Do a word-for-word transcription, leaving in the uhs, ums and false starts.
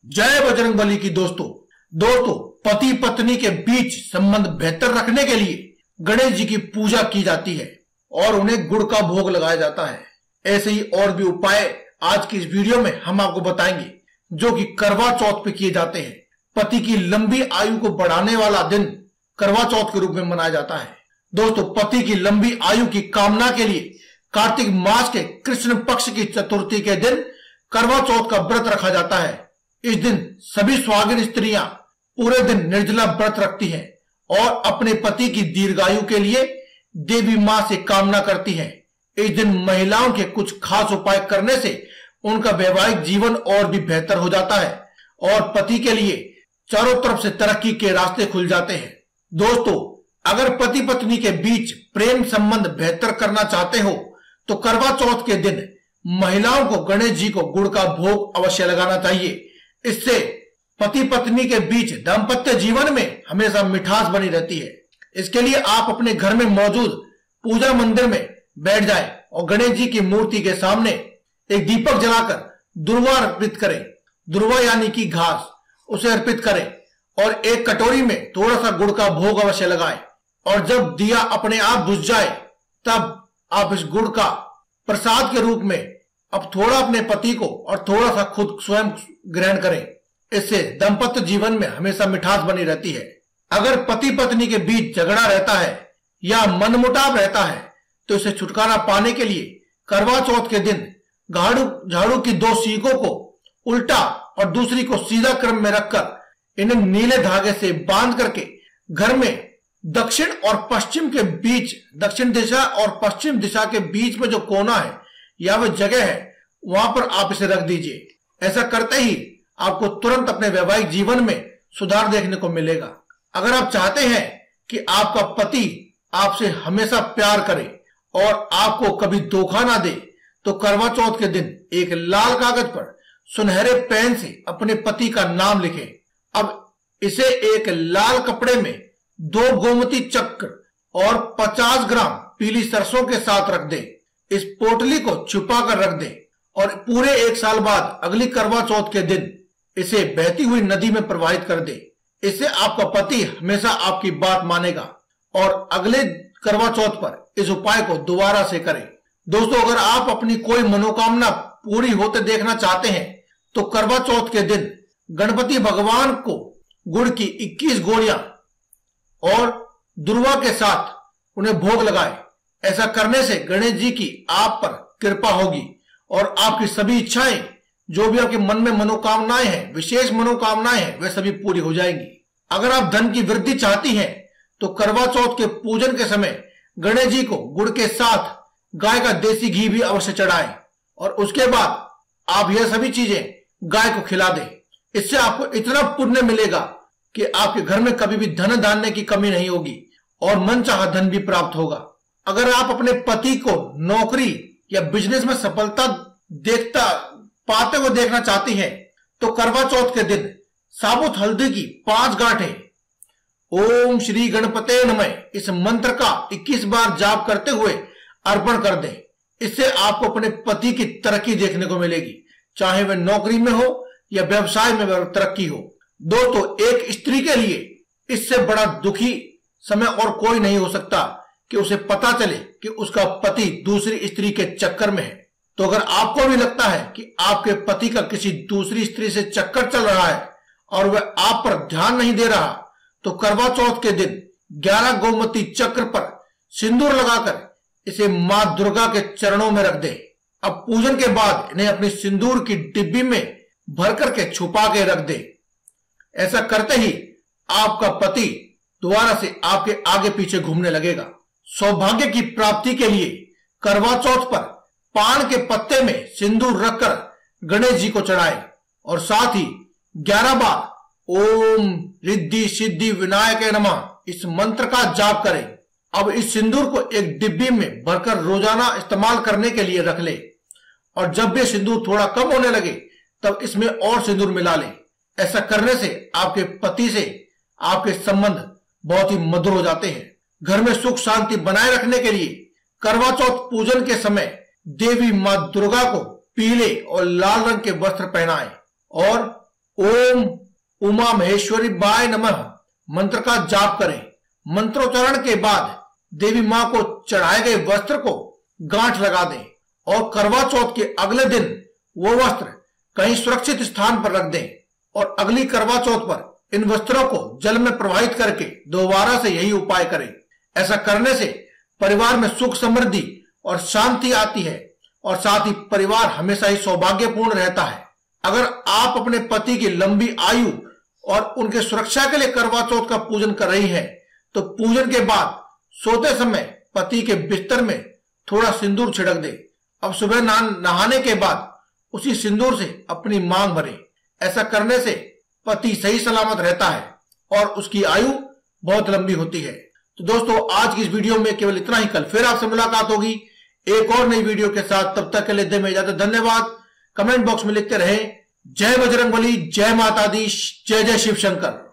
जय बजरंगबली की दोस्तों दोस्तों पति पत्नी के बीच संबंध बेहतर रखने के लिए गणेश जी की पूजा की जाती है और उन्हें गुड़ का भोग लगाया जाता है। ऐसे ही और भी उपाय आज की इस वीडियो में हम आपको बताएंगे जो कि करवा चौथ पे किए जाते हैं। पति की लंबी आयु को बढ़ाने वाला दिन करवा चौथ के रूप में मनाया जाता है। दोस्तों, पति की लंबी आयु की कामना के लिए कार्तिक मास के कृष्ण पक्ष की चतुर्थी के दिन करवा चौथ का व्रत रखा जाता है। इस दिन सभी सुहागिन स्त्रियां पूरे दिन निर्जला व्रत रखती हैं और अपने पति की दीर्घायु के लिए देवी मां से कामना करती हैं। इस दिन महिलाओं के कुछ खास उपाय करने से उनका वैवाहिक जीवन और भी बेहतर हो जाता है और पति के लिए चारों तरफ से तरक्की के रास्ते खुल जाते हैं। दोस्तों, अगर पति पत्नी के बीच प्रेम संबंध बेहतर करना चाहते हो तो करवा चौथ के दिन महिलाओं को गणेश जी को गुड़ का भोग अवश्य लगाना चाहिए। इससे पति पत्नी के बीच दाम्पत्य जीवन में हमेशा मिठास बनी रहती है। इसके लिए आप अपने घर में मौजूद पूजा मंदिर में बैठ जाएं और गणेश जी की मूर्ति के सामने एक दीपक जलाकर दुर्वा अर्पित करें। दुर्वा यानी कि घास, उसे अर्पित करें और एक कटोरी में थोड़ा सा गुड़ का भोग अवश्य लगाएं और जब दिया अपने आप बुझ जाए तब आप इस गुड़ का प्रसाद के रूप में अब थोड़ा अपने पति को और थोड़ा सा खुद स्वयं ग्रहण करें। इससे दाम्पत्य जीवन में हमेशा मिठास बनी रहती है। अगर पति पत्नी के बीच झगड़ा रहता है या मनमुटाव रहता है तो इसे छुटकारा पाने के लिए करवा चौथ के दिन झाड़ू झाड़ू की दो सीखों को उल्टा और दूसरी को सीधा क्रम में रखकर इन्हें नीले धागे से बांध करके घर में दक्षिण और पश्चिम के बीच, दक्षिण दिशा और पश्चिम दिशा के बीच में जो कोना है या वह जगह है वहां पर आप इसे रख दीजिए। ऐसा करते ही आपको तुरंत अपने वैवाहिक जीवन में सुधार देखने को मिलेगा। अगर आप चाहते हैं कि आपका पति आपसे हमेशा प्यार करे और आपको कभी धोखा ना दे तो करवा चौथ के दिन एक लाल कागज पर सुनहरे पेन से अपने पति का नाम लिखें। अब इसे एक लाल कपड़े में दो गोमती चक्र और पचास ग्राम पीली सरसों के साथ रख दें। इस पोटली को छुपा कर रख दें और पूरे एक साल बाद अगली करवा चौथ के दिन इसे बहती हुई नदी में प्रवाहित कर दे। इससे आपका पति हमेशा आपकी बात मानेगा और अगले करवा चौथ पर इस उपाय को दोबारा से करें। दोस्तों, अगर आप अपनी कोई मनोकामना पूरी होते देखना चाहते हैं तो करवा चौथ के दिन गणपति भगवान को गुड़ की इक्कीस गोलियां और दुर्वा के साथ उन्हें भोग लगाएं। ऐसा करने से गणेश जी की आप पर कृपा होगी और आपकी सभी इच्छाएं, जो भी आपके मन में मनोकामनाएं हैं, विशेष मनोकामनाएं हैं, वे सभी पूरी हो जाएंगी। अगर आप धन की वृद्धि चाहती हैं तो करवा चौथ के पूजन के समय गणेश जी को गुड़ के साथ गाय का देसी घी भी अवश्य चढ़ाएं और उसके बाद आप यह सभी चीजें गाय को खिला दें। इससे आपको इतना पुण्य मिलेगा कि आपके घर में कभी भी धन धान्य की कमी नहीं होगी और मनचाहा धन भी प्राप्त होगा। अगर आप अपने पति को नौकरी या बिजनेस में सफलता देखता पाते हुए देखना चाहती हैं तो करवा चौथ के दिन साबुत हल्दी की पांच गांठें ओम श्री गणपते नमः इस मंत्र का इक्कीस बार जाप करते हुए अर्पण कर दें। इससे आपको अपने पति की तरक्की देखने को मिलेगी, चाहे वह नौकरी में हो या व्यवसाय में तरक्की हो। दोस्तों, एक स्त्री के लिए इससे बड़ा दुखी समय और कोई नहीं हो सकता कि उसे पता चले कि उसका पति दूसरी स्त्री के चक्कर में है। तो अगर आपको भी लगता है कि आपके पति का किसी दूसरी स्त्री से चक्कर चल रहा है और वह आप पर ध्यान नहीं दे रहा तो करवा चौथ के दिन ग्यारह गोमती चक्र पर सिंदूर लगाकर इसे मां दुर्गा के चरणों में रख दे। अब पूजन के बाद इन्हें अपनी सिंदूर की डिब्बी में भर करके छुपा के रख दे। ऐसा करते ही आपका पति दोबारा से आपके आगे पीछे घूमने लगेगा। सौभाग्य की प्राप्ति के लिए करवा चौथ पर पान के पत्ते में सिंदूर रखकर गणेश जी को चढ़ाएं और साथ ही ग्यारह बार ओम रिद्धि सिद्धि विनायक नमः इस मंत्र का जाप करें। अब इस सिंदूर को एक डिब्बी में भरकर रोजाना इस्तेमाल करने के लिए रख ले और जब भी सिंदूर थोड़ा कम होने लगे तब इसमें और सिंदूर मिला ले। ऐसा करने से आपके पति से आपके संबंध बहुत ही मधुर हो जाते हैं। घर में सुख शांति बनाए रखने के लिए करवा चौथ पूजन के समय देवी मां दुर्गा को पीले और लाल रंग के वस्त्र पहनाएं और ओम उमा महेश्वरी बाय नमः मंत्र का जाप करें। मंत्रोच्चारण के बाद देवी मां को चढ़ाए गए वस्त्र को गांठ लगा दें और करवा चौथ के अगले दिन वो वस्त्र कहीं सुरक्षित स्थान पर रख दें और अगली करवा चौथ पर इन वस्त्रों को जल में प्रवाहित करके दोबारा से यही उपाय करें। ऐसा करने से परिवार में सुख समृद्धि और शांति आती है और साथ ही परिवार हमेशा ही सौभाग्यपूर्ण रहता है। अगर आप अपने पति की लंबी आयु और उनके सुरक्षा के लिए करवा चौथ का पूजन कर रही हैं, तो पूजन के बाद सोते समय पति के बिस्तर में थोड़ा सिंदूर छिड़क दे। अब सुबह नहाने के बाद उसी सिंदूर से अपनी मांग भरे। ऐसा करने से पति सही सलामत रहता है और उसकी आयु बहुत लंबी होती है। तो दोस्तों, आज की इस वीडियो में केवल इतना ही। कल फिर आपसे मुलाकात होगी एक और नई वीडियो के साथ। तब तक के लिए दे में इजाजत। धन्यवाद। कमेंट बॉक्स में लिखते रहें जय बजरंगबली, जय माता दी, जय जय शिव शंकर।